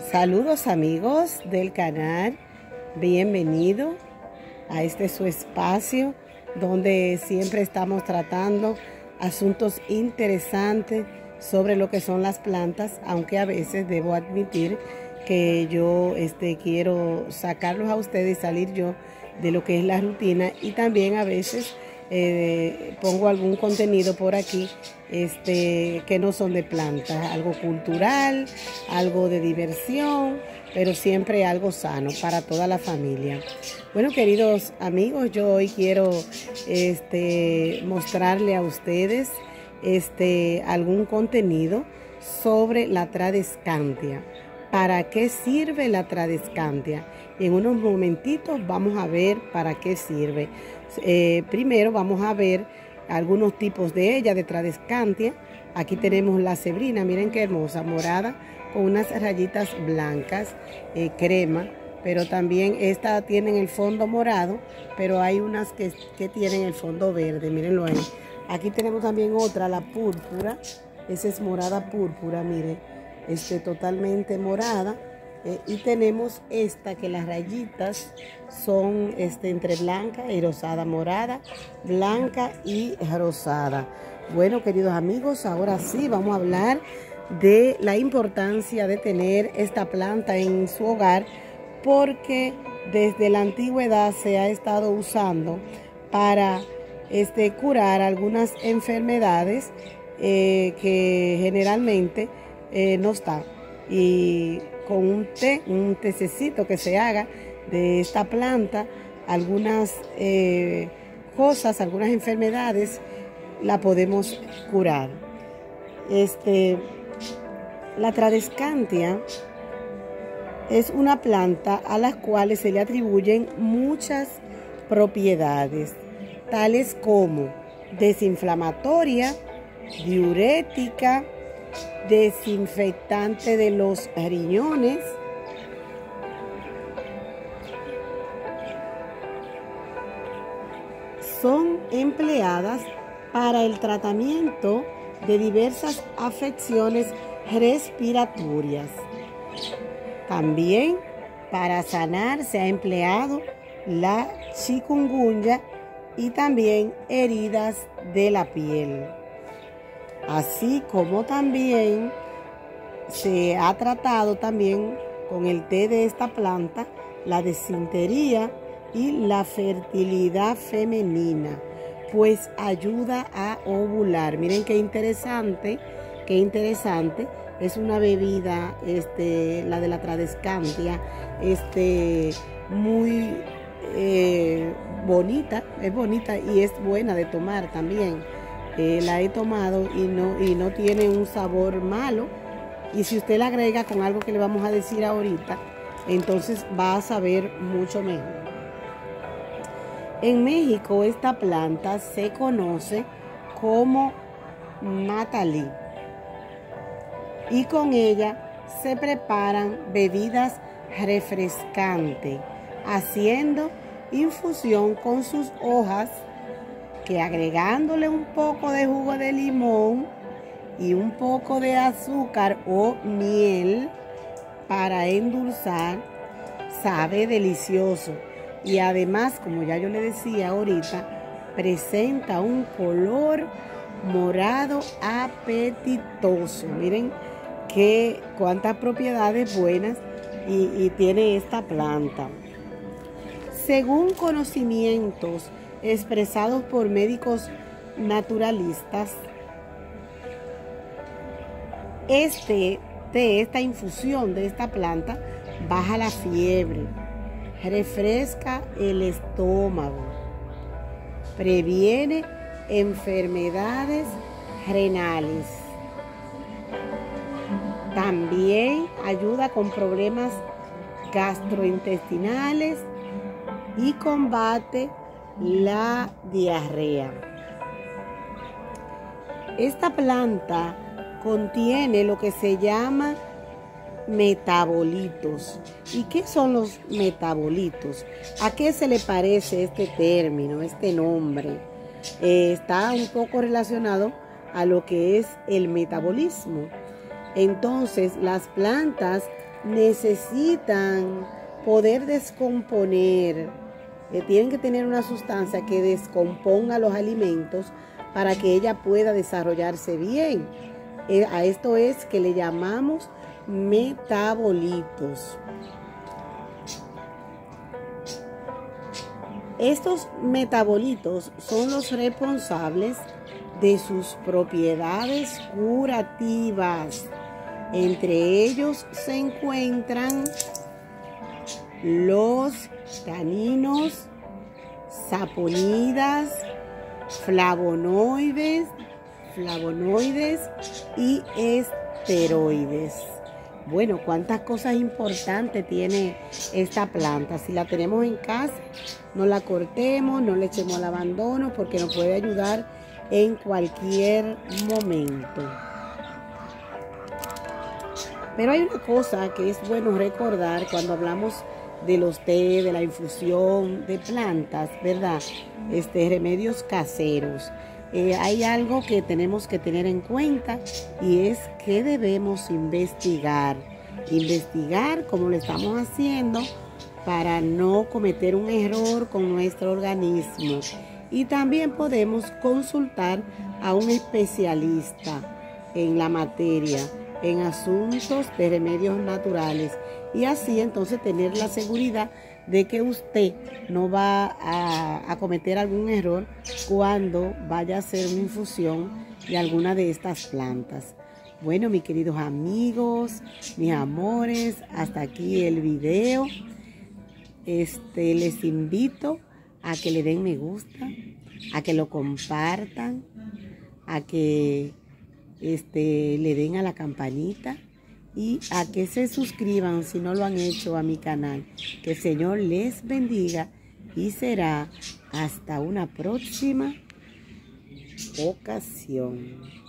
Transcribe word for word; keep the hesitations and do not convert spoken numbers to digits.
Saludos amigos del canal, bienvenido a este su espacio donde siempre estamos tratando asuntos interesantes sobre lo que son las plantas, aunque a veces debo admitir que yo este, quiero sacarlos a ustedes y salir yo de lo que es la rutina, y también a veces eh, pongo algún contenido por aquí este, que no son de plantas, algo cultural, algo de diversión, pero siempre algo sano para toda la familia. Bueno, queridos amigos, yo hoy quiero este, mostrarle a ustedes este, algún contenido sobre la Tradescantia. ¿Para qué sirve la Tradescantia? En unos momentitos vamos a ver para qué sirve. Eh, primero vamos a ver algunos tipos de ella, de Tradescantia. Aquí tenemos la cebrina, miren qué hermosa, morada, con unas rayitas blancas, eh, crema, pero también esta tiene el fondo morado, pero hay unas que, que tienen el fondo verde, mírenlo ahí. Aquí tenemos también otra, la púrpura, esa es morada púrpura, miren, este, totalmente morada. Eh, y tenemos esta que las rayitas son este, entre blanca y rosada, morada, blanca y rosada. Bueno, queridos amigos, ahora sí vamos a hablar de la importancia de tener esta planta en su hogar, porque desde la antigüedad se ha estado usando para este, curar algunas enfermedades eh, que generalmente eh, no están. Y con un té, un tececito que se haga de esta planta, algunas eh, cosas, algunas enfermedades la podemos curar. Este, la Tradescantia es una planta a las cuales se le atribuyen muchas propiedades, tales como desinflamatoria, diurética, desinfectante de los riñones, son empleadas para el tratamiento de diversas afecciones respiratorias. También para sanar se ha empleado la chikungunya y también heridas de la piel. Así como también se ha tratado también con el té de esta planta la desintería y la fertilidad femenina, pues ayuda a ovular. Miren qué interesante, qué interesante. Es una bebida, este, la de la Tradescantia, este, muy eh, bonita, es bonita y es buena de tomar también. Eh, la he tomado y no, y no tiene un sabor malo, y si usted la agrega con algo que le vamos a decir ahorita, entonces va a saber mucho mejor. En México esta planta se conoce como Natalie y con ella se preparan bebidas refrescantes, haciendo infusión con sus hojas, que agregándole un poco de jugo de limón y un poco de azúcar o miel para endulzar, sabe delicioso. Y además, como ya yo le decía ahorita, presenta un color morado apetitoso. Miren que cuántas propiedades buenas y, y tiene esta planta. Según conocimientos expresados por médicos naturalistas, este té, esta infusión de esta planta baja la fiebre, refresca el estómago, previene enfermedades renales, también ayuda con problemas gastrointestinales y combate la diarrea. Esta planta contiene lo que se llama metabolitos. ¿Y qué son los metabolitos? ¿A qué se le parece este término, este nombre? Eh, está un poco relacionado a lo que es el metabolismo. Entonces, las plantas necesitan poder descomponer, eh, tienen que tener una sustancia que descomponga los alimentos para que ella pueda desarrollarse bien. Eh, a esto es que le llamamos metabolitos. Estos metabolitos son los responsables de sus propiedades curativas. Entre ellos se encuentran los taninos, saponidas, flavonoides, flavonoides y esteroides. Bueno, cuántas cosas importantes tiene esta planta. Si la tenemos en casa, no la cortemos, no le echemos al abandono porque nos puede ayudar en cualquier momento. Pero hay una cosa que es bueno recordar cuando hablamos de los té, de la infusión de plantas, ¿verdad? Este, remedios caseros. Eh, hay algo que tenemos que tener en cuenta y es que debemos investigar. Investigar como lo estamos haciendo para no cometer un error con nuestro organismo. Y también podemos consultar a un especialista en la materia, en asuntos de remedios naturales. Y así entonces tener la seguridad de que usted no va a, a cometer algún error cuando vaya a hacer una infusión de alguna de estas plantas. Bueno, mis queridos amigos, mis amores, hasta aquí el video. Este, les invito a que le den me gusta, a que lo compartan, a que este, le den a la campanita y a que se suscriban si no lo han hecho a mi canal. Que el Señor les bendiga y será hasta una próxima ocasión.